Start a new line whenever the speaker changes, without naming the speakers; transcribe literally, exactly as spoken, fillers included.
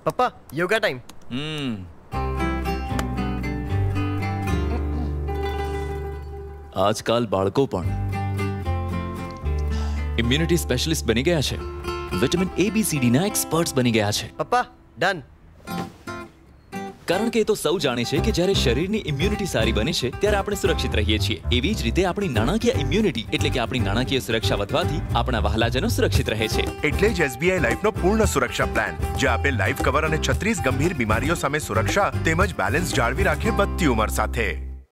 પપ્પા યોગા ટાઈમ.
હમ આજકાલ બાળકો પણ ઇમ્યુનિટી સ્પેશિયલિસ્ટ બની ગયા છે. Vitamin A B C D ના એક્સપર્ટ્સ બની ગયા છે.
પપ્પા ડન.
કારણ કે એ તો સૌ જાણે છે કે જ્યારે શરીરની ઇમ્યુનિટી સારી બને છે ત્યારે આપણે સુરક્ષિત રહીએ છીએ. એવી જ રીતે આપણી નાણાકીય ઇમ્યુનિટી એટલે કે આપણી નાણાકીય સુરક્ષા વધવાથી આપણા વહાલાજનો સુરક્ષિત રહે છે.
એટલે જ એસબીઆઈ લાઈફનો પૂર્ણ સુરક્ષા પ્લાન, જે આપે લાઈફ કવર અને છત્રીસ ગંભીર બીમારીઓ સામે સુરક્ષા તેમજ બેલેન્સ જાળવી રાખે વધતી ઉંમર સાથે.